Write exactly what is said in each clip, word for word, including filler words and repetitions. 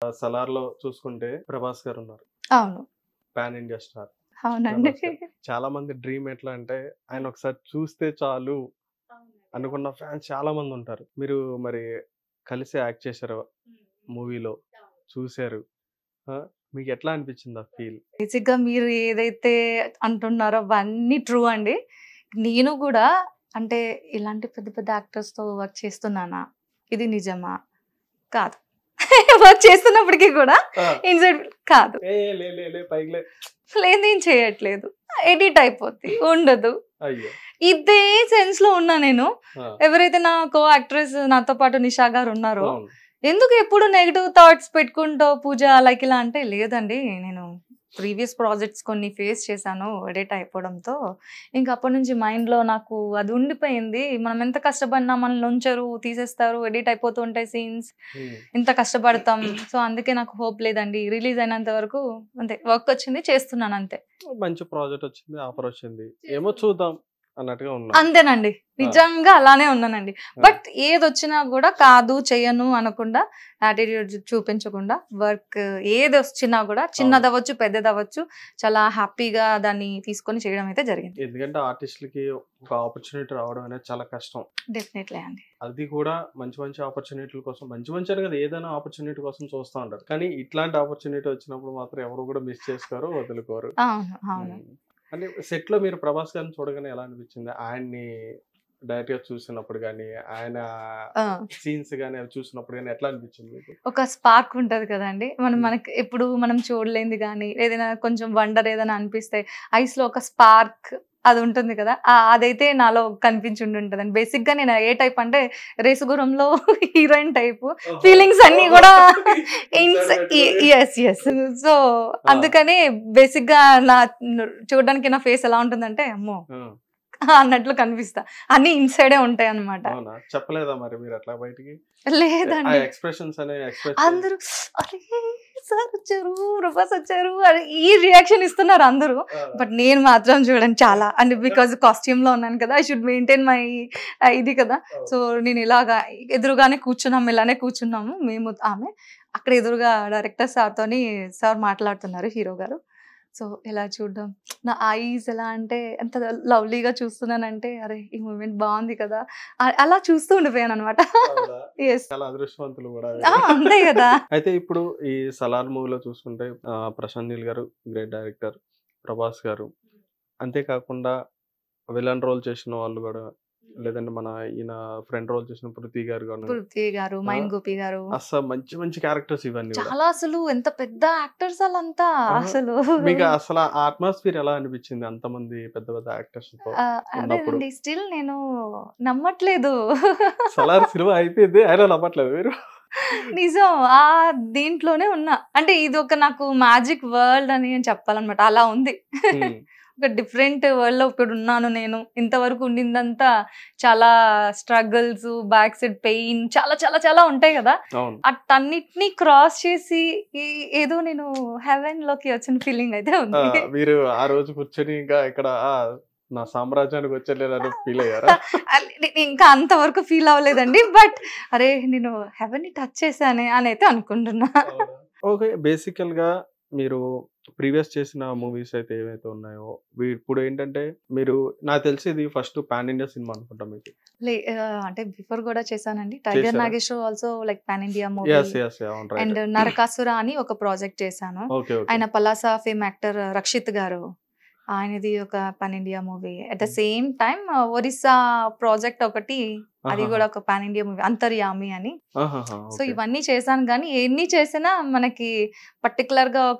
సలార్‌లో చూసుకుంటే ప్రభాస్ గారు ఉన్నారు. అవును. Pan India star. అవునండి. ప్రభాస్ గారు. చాలా మంది డ్రీమ్ ఎట్లా అంటే ఆయన ఒకసారి చూస్తే చాలు అనుకున్న ఫ్యాన్స్ చాలా మంది ఉంటారు. మీరు మరి కలిసి యాక్ట్ చేశారు మూవీలో. చూసారు. ఆ! మీకు ఎట్లా అనిపించింది ఆ ఫీల్? బేసిక్‌గా మీరు ఏదైతే అంటున్నారో అవన్నీ ట్రూ అండి. నేను గూడా అంటే ఇలాంటి పెద్ద పెద్ద యాక్టర్స్‌తో వర్క్ చేస్తున్నానా? ఇది నిజమా? కాదు. వర్క్ చేస్తున్నప్పటికి కూడా ఆ! ఇన్‌సైడ్ కాదు. ఏ లే లే లే పైకి లే. లేదు నేను చేయట్లేదు. ఎడిట్ అయిపోద్ది. ఉండదు. అయ్యో! ఇదే సెన్స్‌లో ఉన్నా నేను. ఆ! ఎవరైతే నా కో యాక్ట్రెస్ నాతో పాటు నిషా గారు ఉన్నారో, అవును. ఎందుకు ఎప్పుడు నెగెటివ్ థాట్స్ పెట్టుకుంటావు పూజ లైక్ ఇలా అంటే, లేదండి నేను ప్రీవియస్ ప్రాజెక్ట్స్ కొన్ని ఫేస్ చేశాను ఎడిట్ అయిపోవడంతో. ఇంక అప్పటి నుంచి మైండ్‌లో నాకు అది ఉండిపోయింది. మనం ఎంత కష్టపడినా మనల్ని ఉంచరు, తీసేస్తారు, ఎడిట్ అయిపోతూ ఉంటాయి సీన్స్. హ్మ్. ఇంత కష్టపడతాం. సో, అందుకే నాకు హోప్ లేదండి. రిలీజ్ అయినంత వరకు అంతే వర్క్ వచ్చింది చేస్తున్నాను అంతే. మంచి ప్రాజెక్ట్ వచ్చింది. ఆఫర్ వచ్చింది. ఏమో చూద్దాం అన్నట్టుగా ఉన్నారు. అంతేనండి. ఆ! నిజంగా అలానే ఉన్నానండి. ఆ! బట్ ఏదొచ్చినా గూడా కాదు, చెయ్యను అనకుండా, యాటిట్యూడ్ చూపించకుండా, వర్క్ ఏదొచ్చినా గూడా అవును. చిన్నదవ్వచ్చు, పెద్దదవ్వచ్చు చాలా హ్యాపీగా దాన్ని తీసుకొని చేయడం అయితే జరిగింది. ఎందుకంటే ఆర్టిస్ట్‌లకి ఒక ఆపర్చునిటీ రావడం అనేది చాలా కష్టం. డెఫినెట్‌లీ అండి. అది కూడా మంచి మంచి ఆపర్చునిటీల కోసం మంచి మంచి అని కాదు ఏదైనా ఆపర్చునిటీ కోసం చూస్తా ఉంటారు. కానీ ఇట్లాంటి ఆపర్చునిటీ వచ్చినప్పుడు మాత్రం ఎవరు కూడా మిస్ చేసుకోరు, వదులుకోరు. అవును. అవును. హ్మ్. అంటే సెట్‌లో మీరు ప్రభాస్ గారిని చూడగానే ఎలా అనిపించింది? ఆయన్ని డైరెక్ట్‌గా చూసినప్పుడు గాని, ఆయన ఆ! సీన్స్ గాని అవి చూసినప్పుడు గాని ఎట్లా అనిపించింది మీకు? ఒక స్పార్క్ ఉంటది కదండీ! మనం హ్మ్. మనకి ఎప్పుడు మనం చూడలేనిది గానీ, ఏదైనా కొంచెం వండర్ ఏదైనా అనిపిస్తే ఐస్‌లో ఒక స్పార్క్ అది ఉంటుంది కదా! ఆ! అదైతే నాలో కనిపించుండుంటదండి. బేసిక్‌గా నేను ఏ టైప్ అంటే 'రేసుగుర్రంలో' హీరోయిన్ టైపు. ఓహో! ఫీలింగ్స్ అన్నీ ఓహో! గూడా ఇన్స్ ఇన్సైడ్ ఎ పెట్టుకొని యెస్. యెస్. సో, ఆ! అందుకని బేసిక్‌గా నా చూడడానికి నా ఫేస్ ఎలా ఉంటుందంటే, అమ్మో! ఆ! అన్నట్లు కనిపిస్తా. అన్నీ ఇన్‌సైడే ఉంటాయన్నమాట. అవునా? చెప్పలేదా మరి మీరు అట్లా బయటికి? ఆ లేదండి. ఎక్స్‌ప్రెషన్స్ అనే ఎక్స్‌ప్రెస్ అందరూ అరే! సార్ వచ్చారు, ప్రభాస్ వచ్చారు అని ఈ రియాక్షన్ ఇస్తున్నారు అందరూ. ఆ! బట్ నేను మాత్రం చూడండి చాలా అంటే బికాజ్ కాస్ట్యూమ్‌లో ఉన్నాను కదా! ఐ షుడ్ మెయింటైన్ మై ఆహ్, ఇది కదా! అవును. సో, నేను ఇలాగా ఎదురుగానే కూర్చున్నాము. ఇలానే కూర్చున్నాము. మేము ఆమె. అక్కడ ఎదురుగా డైరెక్టర్ సార్‌తోని సార్ మాట్లాడుతున్నారు హీరో గారు. సో, ఇలా చూడడం నా ఐస్ ఎలా అంటే ఎంత లవ్లీగా చూస్తున్నానంటే, అరే! ఈ మూమెంట్ బావుంది కదా! అ అలా చూస్తూ ఉండిపోయాననమాట. అవునా? యెస్. చాలా అదృష్టవంతులు గూడా ఆ! మీరు. అంతే గదా! అయితే ఇప్పుడు ఈ 'సలార్' మూవీలో చూసుకుంటే ఆహ్, ప్రశాంత్ నీల్ గారు గ్రేట్ డైరెక్టర్. ప్రభాస్ గారు. అంతే కాకుండా విలన్ రోల్ చేసిన వాళ్ళు గూడా లేదంటే మన ఈయన ఫ్రెండ్ రోల్ చేసిన 'పృథ్వీ' గారు గాను. 'పృథ్వీ' గారు, ఆ! 'మైన్ గోపి' గారు. అస్సలు మంచి మంచి క్యారెక్టర్స్ ఇవన్నీ గూడా. చాలా అసలు ఎంత పెద్ద యాక్టర్స్ ఆళ్ళంతా ఆహా! అసలు. మీకు అసల ఆ అట్మాస్ఫియర్ ఎలా అనిపించింది అంతమంది పెద్ద పెద్ద యాక్టర్స్‌తో ఆహ్, ఉన్నప్పుడు? అదేనండి స్టిల్ నేను నమ్మట్లేదు. 'సలార్' సినిమా అయిపోయింది. అయినా నమ్మట్లేదా మీరు? నిజం. ఆ దీంట్లోనే ఉన్నా. అంటే ఇదొక నాకు మ్యాజిక్ వరల్డ్ అని చెప్పాలన్నమాట. అలా ఉంది. హ్మ్. ఒక డిఫరెంట్ వరల్డ్‌లో ఇప్పుడున్నాను నేను. ఇంతవరకు ఉండిందంతా చాలా స్ట్రగుల్స్, బ్యాక్ సైడ్ పెయిన్ చాలా చాలా చాలా ఉంటాయి గదా! అవును. అటన్నిటిని క్రాస్ చేసి ఈ ఏదో నేను హెవెన్‌లోకి వచ్చిన ఫీలింగ్ అయితే ఆ! ఉంది. మీరు ఆ రోజు కూర్చొని ఇంకా ఇక్కడ ఆ! నా సామ్రాజ్యానికి వచ్చేలేనని ఫీల్ అయ్యారా? అల్ నే ఇంకా అంతవరకు ఫీల్ అవ్వలేదండి. బట్ అరే! నేను హెవెన్‌ని టచ్ చేశానే అని అయితే అనుకుంటున్నా. అవునా? ఓకే. బేసికల్‌గా మీరు ప్రీవియస్ చేసిన మూవీస్ అయితే ఏవైతే ఉన్నాయో, వి ఇప్పుడేంటంటే మీరు నాకు తెలిసి ఇది ఫస్ట్ పాన్ ఇండియా సినిమా అనుకుంటా మీకు. లే ఆహ్, అంటే బిఫోర్ గూడా చేశానండి. 'టైగర్ చేసారా? Nageswara Rao' also like pan India movie yes. Yes. అవును. రైట్. అండ్ 'నరకాసుర' అని ఒక ప్రాజెక్ట్ చేశాను. ఓకే. ఓకే. ఆయన పలాస ఫేమ్ యాక్టర్ రక్షిత్ గారు. ఆయనది ఒక pan India movie. At the hmm. Same time Orissa project ఒకటి అది ఆహాహా! గూడా ఒక పాన్ ఇండియా మూవీ 'అంతర్యామి' అని. ఆహాహా! So, okay. ఇవన్నీ చేశాను గానీ, ఎన్ని చేసినా మనకి పర్టిక్యులర్‌గా ఒక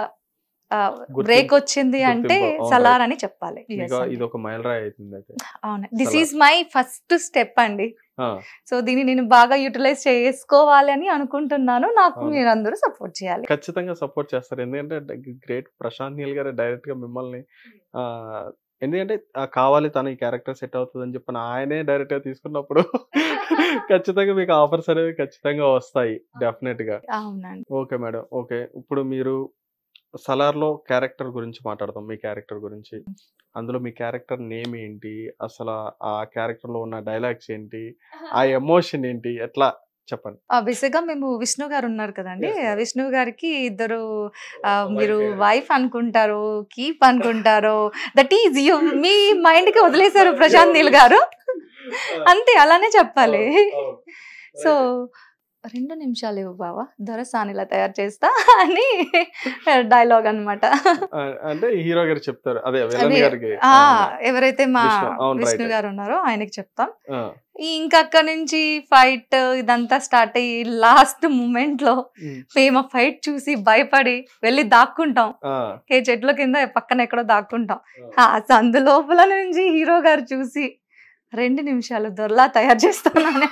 ఆహ్, బ్రేక్ గుర్తింపు వచ్చింది అంటే గుర్తింపు. అవును. 'సలార్' రైట్. అని చెప్పాలి. మీకు యెస్ అండి. ఇదొక మైలురాయి అయితుందయితే. అవును. This 'Salaar.' Is my first step అండి. ఆ! సో, దీన్ని నేను బాగా యుటిలైజ్ చేసుకోవాలి అని అనుకుంటున్నాను. నాకు అవును. మీరందరూ సపోర్ట్ చేయాలి. ఖచ్చితంగా సపోర్ట్ చేస్తారు. ఎందుకంటే డ గ్రేట్ ప్రశాంత్ నీల్ గారు డైరెక్ట్‌గా మిమ్మల్ని ఆహ్, ఎందుకంటే ఆహ్, కావాలి తను ఈ క్యారెక్టర్ సెట్ అవుతదని చెప్పని ఆయనే డైరెక్ట్‌గా తీసుకున్నప్పుడు ఖచ్చితంగా మీకు ఆఫర్స్ అనేవి ఖచ్చితంగా వస్తాయి. డెఫినెట్‌గా. అవునండి. Okay madam. ఓకే. ఇప్పుడు మీరు 'సలార్‌లో' క్యారెక్టర్ గురించి మాట్లాడదాం. మీ క్యారెక్టర్ గురించి. అందులో మీ క్యారెక్టర్ నేమ్ ఏంటి? అసల ఆ క్యారెక్టర్‌లో ఉన్న డైలాగ్స్ ఏంటి? ఆ ఎమోషన్ ఏంటి? ఎట్లా చెప్పండి. బేసిక్గా మేము విష్ణు గారు ఉన్నారు కదండి, Yes, yes. విష్ణు గారికి ఇద్దరు ఆ, Oh, మీరు wife ఏ. వైఫ్ అనుకుంటారు, కీప్ అనుకుంటారు, దట్ ఈజ్ యూ మీ మైండ్ కి వదిలేశారు ప్రశాంత్ నీల్ గారు. అంతే, అలానే చెప్పాలి. సో రెండు నిమిషాలు ఇవ్వు బావా, దొరసాని ఇలా తయారు చేస్తా అని డైలాగ్ అన్నమాట. ఆ, అంటే హీరో గారు చెప్తారు, అదే విలన్ అదే, గారికి. ఆ, ఆ, ఎవరైతే మా విష్ణు, అవును, విష్ణు right. గారు ఉన్నారో ఆయనకి చెప్తాం. ఆ, ఇంకా అక్కడ నుంచి ఫైట్ ఇదంతా స్టార్ట్ అయ్యి లాస్ట్ మూమెంట్ లో ఉమ్, మేము ఆ ఫైట్ చూసి భయపడి వెళ్ళి దాక్కుంటాం. ఆ, ఏ చెట్ల కింద పక్కన ఎక్కడో దాక్కుంటాం. ఆ. ఆ సందు లోపల నుంచి హీరో గారు చూసి రెండు నిమిషాలు దొరలా తయారు చేస్తానని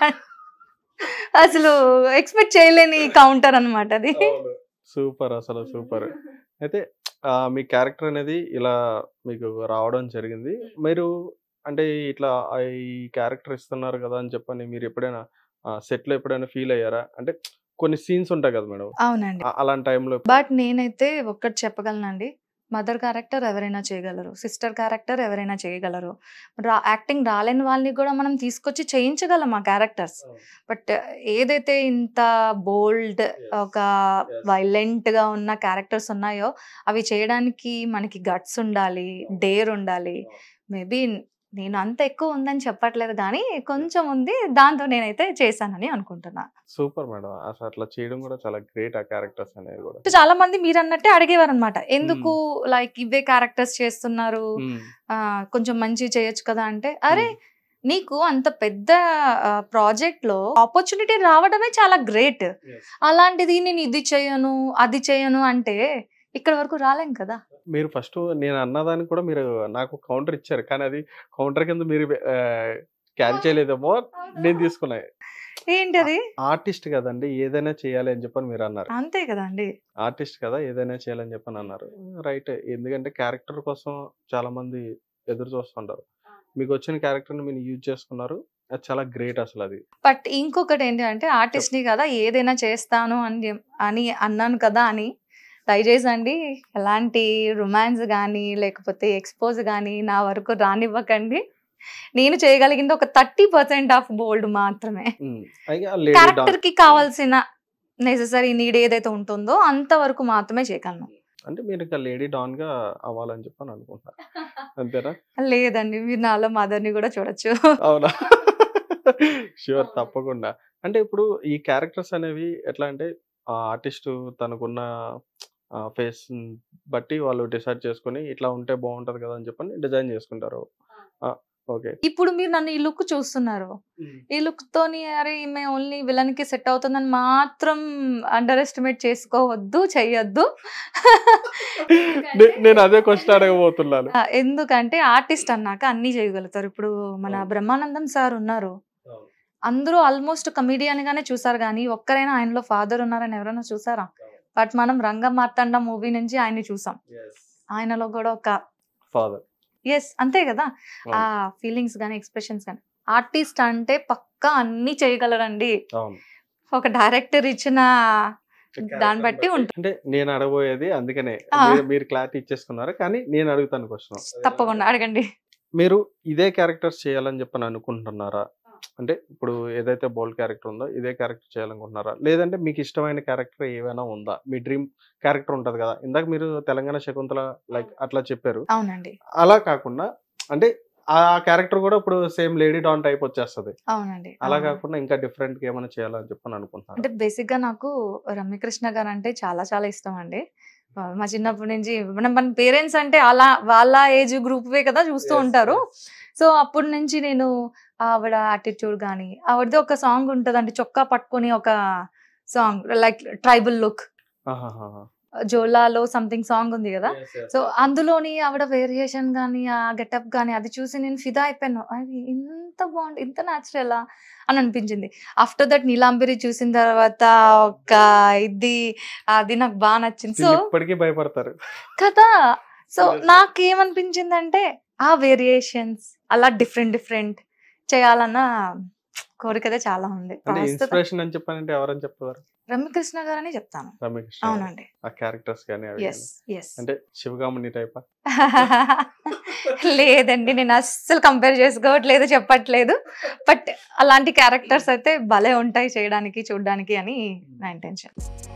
అసలు ఎక్స్పెక్ట్ చేయలేని కౌంటర్ అన్నమాట అది. సూపర్, అసలు సూపర్. అయితే ఆ, మీ క్యారెక్టర్ అనేది ఇలా మీకు రావడం జరిగింది. మీరు అంటే ఇట్లా ఆ, ఈ క్యారెక్టర్ ఇస్తున్నారు కదా అని చెప్పని మీరు ఎప్పుడైనా సెట్ లో ఎప్పుడైనా ఫీల్ అయ్యారా? అంటే కొన్ని సీన్స్ ఉంటాయి కదా మేడం, అవునండి. ఆ- అలాంటి టైంలో. బట్ నేనైతే ఒక్కటి చెప్పగలనండి, మదర్ క్యారెక్టర్ ఎవరైనా చేయగలరు, సిస్టర్ క్యారెక్టర్ ఎవరైనా చేయగలరు, రా యాక్టింగ్ రాలేని వాళ్ళని కూడా మనం తీసుకొచ్చి చేయించగలం ఆ క్యారెక్టర్స్. బట్ ఏదైతే ఇంత బోల్డ్, ఒక వైలెంట్ గా ఉన్న క్యారెక్టర్స్ ఉన్నాయో అవి చేయడానికి మనకి గట్స్ ఉండాలి, డేర్ ఉండాలి. మేబీ నేను అంత ఎక్కువ ఉందని చెప్పట్లేదు కానీ కొంచెం ఉంది, దాంతో నేనైతే చేశానని అనుకుంటున్నా. సూపర్ మేడం, అసలు అట్లా చేయడం కూడా చాలా గ్రేట్, ఆ క్యారెక్టర్స్ అనేవి కూడా. చాలా మంది మీరు అన్నట్టే అడిగేవారు అనమాట, ఎందుకు లైక్ ఇవే క్యారెక్టర్స్ చేస్తున్నారు, మ్మ్. ఆ, కొంచెం మంచి చేయొచ్చు కదా అంటే, అరే నీకు అంత పెద్ద ప్రాజెక్ట్ లో ఆపర్చునిటీ రావడమే చాలా గ్రేట్. అలాంటిది నేను ఇది చేయను అది చేయను అంటే ఇక్కడ వరకు రాలేం కదా. మీరు ఫస్ట్ నేను అన్నదానికి కూడా మీరు నాకు కౌంటర్ ఇచ్చారు, కానీ అది కౌంటర్ కింద మీరు క్యారీ చేయలేదేమో నేను తీసుకున్నా. ఏంటి అది? ఆర్టిస్ట్ కదండి, ఏదైనా చేయాలి అని చెప్పని మీరు అన్నారు. అంతే కదండి. ఆర్టిస్ట్ కదా, ఏదైనా చేయాలని చెప్పని అన్నారు. రైట్, ఎందుకంటే క్యారెక్టర్ కోసం చాలా మంది ఎదురు చూస్తుంటారు. మీకు వచ్చిన క్యారెక్టర్ ని మీరు యూజ్ చేసుకున్నారు, అది చాలా గ్రేట్ అసలు అది. బట్ ఇంకొకటి ఏంటి అంటే, ఆర్టిస్ట్ ని కదా ఏదైనా చేస్తాను అని చెప్- అని అన్నాను కదా అని దయచేసి అండి ఎలాంటి రొమాన్స్ కానీ లేకపోతే ఎక్స్పోజ్ కానీ నా వరకు రానివ్వకండి. నేను చేయగలిగింది ఒక థర్టీ పర్సెంట్ ఆఫ్ బోల్డ్ మాత్రమే. ఉమ్, పైగా లేడీ క్యారెక్టర్ డాన్ కి కావాల్సిన నెసెసరీ నీడ్ ఏదైతే ఉంటుందో అంతవరకు మాత్రమే చేయగలను. అంటే మీరు ఇంకా లేడీ డాన్ గా అవ్వాలని చెప్పని అనుకుంటున్నారు, అంతేనా? లేదండి, మీరు నాలో మదర్ని కూడా చూడొచ్చు. అవునా? షూర్, తప్పకుండా. అంటే ఇప్పుడు ఈ క్యారెక్టర్స్ అనేవి ఎట్లా అంటే ఆ ఆర్టిస్ట్ తనకున్న ఫేస్ బట్టి వాళ్ళు డిసైడ్ చేసుకొని ఇట్లా ఉంటే బాగుంటది కదా అని చెప్పని డిజైన్ చేసుకుంటారు. ఓకే. ఇప్పుడు మీరు నన్ను ఈ లుక్ చూస్తున్నారు, ఈ లుక్ తోని అరే ఈమె ఓన్లీ విలన్ కి సెట్ అవుతుందని మాత్రం అండర్ ఎస్టిమేట్ చేసుకోవద్దు, చెయ్యొద్దు. నేను అదే క్వశ్చన్ అడగబోతున్నాను. ఆ, ఎందుకంటే ఆర్టిస్ట్ అన్నాక అన్ని చేయగలుగుతారు. ఇప్పుడు మన బ్రహ్మానందం సార్ ఉన్నారు, అందరూ ఆల్మోస్ట్ కమిడియన్ గానే చూసారు కానీ ఒక్కరైనా ఆయనలో ఫాదర్ ఉన్నారని ఎవరైనా చూసారా? బట్ మనం రంగ మార్తాండ మూవీ నుంచి ఆయన్ని చూసాం, ఆయనలో కూడా ఒక ఫాదర్. ఎస్, అంతే కదా. ఆ ఫీలింగ్స్ కానీ ఎక్స్ప్రెషన్స్ కానీ ఆర్టిస్ట్ అంటే పక్కా అన్ని చేయగలరండి. అవును, ఒక డైరెక్టర్ ఇచ్చిన దాన్ని బట్టి ఉంటుంది. అంటే నేను అడగబోయేది అందుకనే ఆ. మీరు- మీరు క్లారిటీ ఇచ్చేసుకున్నారు, కానీ నేను అడుగుతాను క్వశ్చన్. తప్పకుండా అడగండి. మీరు ఇదే క్యారెక్టర్స్ చేయాలని చెప్పని అనుకుంటున్నారా? అంటే ఇప్పుడు ఏదైతే బోల్డ్ క్యారెక్టర్ ఉందో ఇదే క్యారెక్టర్ చేయాలనుకుంటున్నారా, లేదంటే మీకు ఇష్టమైన క్యారెక్టర్ ఏమైనా ఉందా? మీ డ్రీమ్ క్యారెక్టర్ ఉంటది కదా, ఇందాక మీరు తెలంగాణ శకుంతల లైక్ అట్లా చెప్పారు, అవునండి, అలా కాకుండా అంటే ఆ క్యారెక్టర్ కూడా ఇప్పుడు సేమ్ లేడీ డాన్ టైప్ వచ్చేస్తది, అవునండి. అలా అవును. కాకుండా ఇంకా డిఫరెంట్ గా ఏమైనా చేయాలని చెప్పని అనుకుంటున్నారు? అంటే బేసిక్ గా నాకు రమ్యకృష్ణ గారు అంటే చాలా చాలా ఇష్టం అండి. ఆ, మా చిన్నప్పటి నుంచి మన మన పేరెంట్స్ అంటే అలా వాళ్ళ ఏజ్ గ్రూప్ వే కదా చూస్తూ ఉంటారు. సో అప్పటి నుంచి నేను ఆవిడ యాటిట్యూడ్ కానీ, ఆవిడది ఒక సాంగ్ ఉంటదండి, చొక్కా పట్టుకొని ఒక సాంగ్ లైక్ ట్రైబల్ లుక్, జోలాలో సంథింగ్ సాంగ్ ఉంది కదా. సో అందులోని ఆవిడ వేరియేషన్ కానీ ఆ గెటప్ కానీ అది చూసి నేను ఫిదా అయిపోయాను, అది ఇంత బాగుంది, ఇంత న్యాచురల్ అని అనిపించింది. ఆఫ్టర్ దట్ నీలాంబరి చూసిన తర్వాత ఒక ఇది అది నాకు బాగా నచ్చింది. సో ఇప్పటికీ భయపడతారు కదా, సో నాకేమనిపించిందంటే ఆ వేరియేషన్స్ అలా డిఫరెంట్ డిఫరెంట్ చేయాలన్న కోరికదే చాలా ఉంది. అంటే ప్రస్తుతం ఇన్స్పిరేషన్ అని చెప్పానంటే ఎవరని చెప్తారు? రమ్యకృష్ణ గారు అని చెప్తాను. రమ్యకృష్ణ గారు. అవునండి. ఆ క్యారెక్టర్స్ కానీ అవి ఎస్ కానీ. ఎస్ అంటే శివగామిని టైప్. లేదండి, నేను అస్సలు కంపేర్ చేసుకోవట్లేదు, చెప్పట్లేదు. బట్ అలాంటి క్యారెక్టర్స్ అయితే భలే ఉంటాయి చేయడానికి, చూడడానికి అని నా ఇంటెన్షన్.